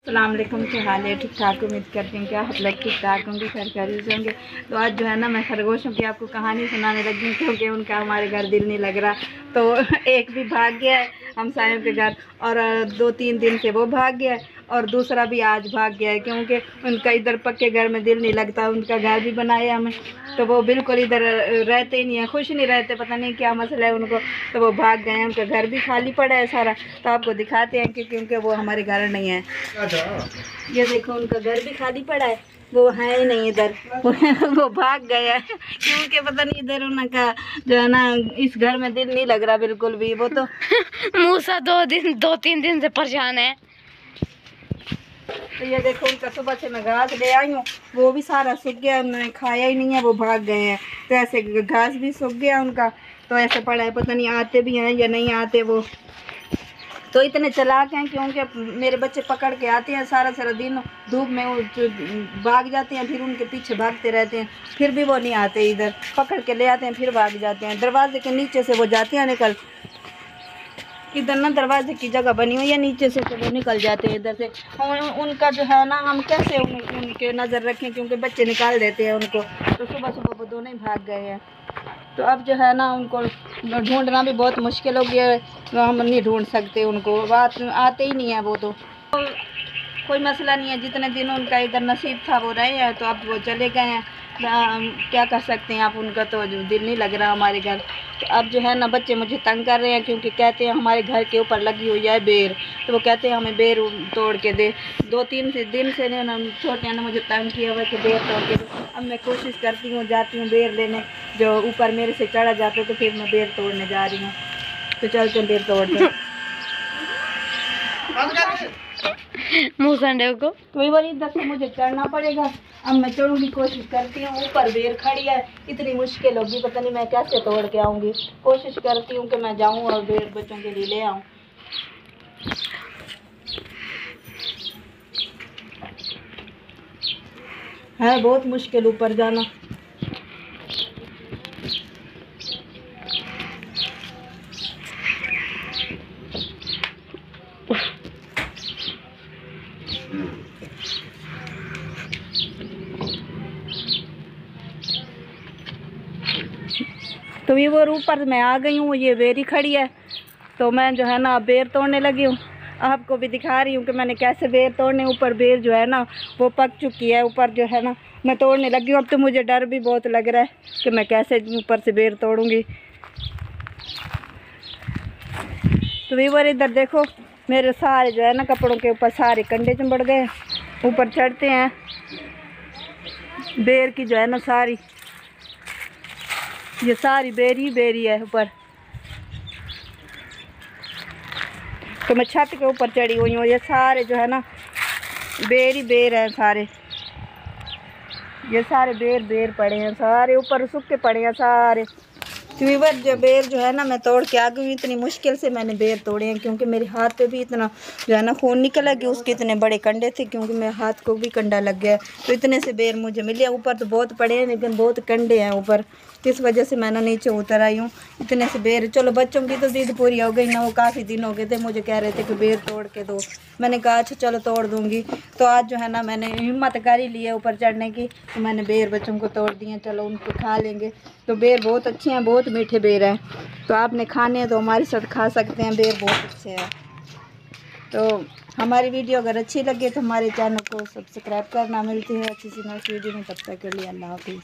अस्सलाम वालेकुम, क्या हाल है? ठीक ठाक, उम्मीद करती हूँ कि आप लोग ठीक ठाक होंगे, खैरियत से होंगे। तो आज जो है ना, मैं खरगोशों की आपको कहानी सुनाने लगी हूँ क्योंकि उनका हमारे घर दिल नहीं लग रहा। तो एक भी भाग गया है हमसायों के घर, और 2-3 दिन से वो भाग गया है, और दूसरा भी आज भाग गया है क्योंकि उनका इधर पक्के घर में दिल नहीं लगता। उनका घर भी बनाया हमें, तो वो बिल्कुल इधर रहते ही नहीं है, खुश नहीं रहते, पता नहीं क्या मसला है उनको। तो वो भाग गए हैं, उनका घर भी खाली पड़ा है सारा। तो आपको दिखाते हैं कि क्योंकि वो हमारे घर नहीं है। ये देखो, उनका घर भी खाली पड़ा है, वो है ही नहीं इधर। वो भाग गया है क्योंकि पता नहीं इधर उनका जो है ना, इस घर में दिल नहीं लग रहा बिल्कुल भी। वो तो मूसा 2-3 दिन से परेशान है। तो ये देखो, उनका सुबह से मैं घास ले आई हूँ, वो भी सारा सूख गया, उन्होंने खाया ही नहीं है, वो भाग गए हैं। तो ऐसे घास भी सूख गया उनका, तो ऐसे पड़ा है, पता नहीं आते भी हैं या नहीं आते वो। तो इतने चालाक हैं क्योंकि मेरे बच्चे पकड़ के आते हैं, सारा सारा दिन धूप में वो भाग जाते हैं, फिर उनके पीछे भागते रहते हैं, फिर भी वो नहीं आते इधर। पकड़ के ले आते हैं, फिर भाग जाते हैं। दरवाजे के नीचे से वो जाते हैं निकल, इधर ना दरवाजे की जगह बनी हुई है नीचे से, तो वो निकल जाते हैं इधर से। उनका जो है ना, हम कैसे उनके नज़र रखें क्योंकि बच्चे निकाल देते हैं उनको। तो सुबह सुबह वो दोनों ही भाग गए हैं। तो अब जो है ना, उनको ढूंढना भी बहुत मुश्किल हो गया है, तो हम नहीं ढूंढ सकते उनको, बात आते ही नहीं है वो। तो कोई मसला नहीं है, जितने दिन उनका इधर नसीब था वो रहे हैं, तो अब वो चले गए हैं। क्या कर सकते हैं आप, उनका तो जो दिल नहीं लग रहा हमारे घर। तो अब जो है ना, बच्चे मुझे तंग कर रहे हैं क्योंकि कहते हैं हमारे घर के ऊपर लगी हुई है बेर, तो वो कहते हैं हमें बेर तोड़ के दे। 2-3 दिन से ना छोटे ने मुझे तंग किया हुआ कि बेर तोड़ के दो। अब मैं कोशिश करती हूँ, जाती हूँ बेर लेने, जो ऊपर मेरे से चढ़ा जाता है, तो फिर मैं बेर तोड़ने जा रही हूँ। तो चलते हैं बेर तोड़ते। मूसा को कोई बार इधर से मुझे चढ़ना पड़ेगा। अब मैं चढ़ूँगी, कोशिश करती हूँ। ऊपर बेर खड़ी है, इतनी मुश्किल होगी, पता नहीं मैं कैसे तोड़ के आऊँगी। कोशिश करती हूँ कि मैं जाऊँ और बेर बच्चों के लिए ले आऊँ। है बहुत मुश्किल ऊपर जाना। तो ये वो ऊपर मैं आ गई हूँ, ये बेरी खड़ी है, तो मैं जो है ना बेर तोड़ने लगी हूँ। आपको भी दिखा रही हूँ कि मैंने कैसे बेर तोड़ने। ऊपर बेर जो है ना वो पक चुकी है, ऊपर जो है ना मैं तोड़ने लगी हूँ। अब तो मुझे डर भी बहुत लग रहा है कि मैं कैसे ऊपर से बेर तोड़ूंगी। तो वीवर इधर देखो, मेरे सारे जो है ना कपड़ों के ऊपर सारे कंडे चिंबड़ गए। ऊपर चढ़ते हैं, बेर की जो है ना सारी, ये सारी बेरी बेरी है ऊपर। तो मैं छत के ऊपर चढ़ी हुई हूँ, ये सारे जो है ना बेर ही बेर हैं सारे, ये सारे बेर बेर पड़े हैं, सारे ऊपर सूखे पड़े हैं सारे। वीवर जो बेर जो है ना मैं तोड़ के आ गई हूँ। इतनी मुश्किल से मैंने बेर तोड़े हैं क्योंकि मेरे हाथ पे भी इतना जो है ना खून निकला कि उसके इतने बड़े कंडे थे, क्योंकि मेरे हाथ को भी कंडा लग गया। तो इतने से बेर मुझे मिले। ऊपर तो बहुत पड़े हैं लेकिन बहुत कंडे हैं ऊपर, तो इस वजह से मैं ना नीचे उतर आई हूँ। इतने से बेर, चलो बच्चों की तो जिद पूरी हो गई ना, वो काफ़ी दिन हो गए थे मुझे कह रहे थे कि बेर तोड़ के दो। मैंने कहा अच्छा चलो तोड़ दूँगी। तो आज जो है ना मैंने हिम्मत कर ही ली है ऊपर चढ़ने की, तो मैंने बेर बच्चों को तोड़ दिए, चलो उनको खा लेंगे। तो बेर बहुत अच्छे हैं, बहुत मीठे बेर हैं, तो आपने खाने हैं तो हमारे साथ खा सकते हैं, बेर बहुत अच्छे हैं। तो हमारी वीडियो अगर अच्छी लगे तो हमारे चैनल को सब्सक्राइब करना। मिलती है अच्छी सी नेक्स्ट वीडियो में, तब तक के लिए अल्लाह हाफिज़।